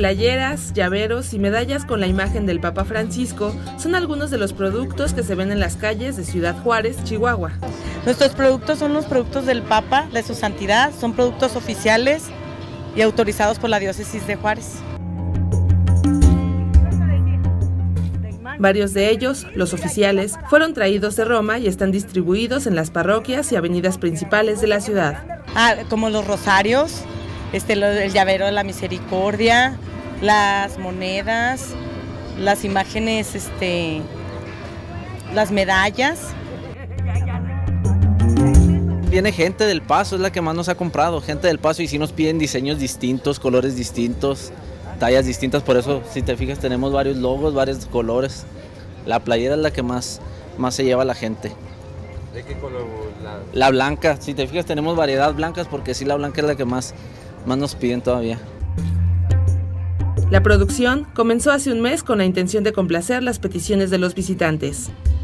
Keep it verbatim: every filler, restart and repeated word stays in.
Playeras, llaveros y medallas con la imagen del Papa Francisco son algunos de los productos que se ven en las calles de Ciudad Juárez, Chihuahua. Nuestros productos son los productos del Papa, de su santidad, son productos oficiales y autorizados por la diócesis de Juárez. Varios de ellos, los oficiales, fueron traídos de Roma y están distribuidos en las parroquias y avenidas principales de la ciudad. Ah, como los rosarios, este, el llavero de la misericordia, las monedas, las imágenes, este, las medallas. Viene gente del Paso, es la que más nos ha comprado, gente del Paso, y sí nos piden diseños distintos, colores distintos, tallas distintas, por eso si te fijas tenemos varios logos, varios colores. La playera es la que más, más se lleva la gente. ¿De qué color? La... la blanca, si te fijas tenemos variedad blancas porque sí, la blanca es la que más, más nos piden todavía. La producción comenzó hace un mes con la intención de complacer las peticiones de los visitantes.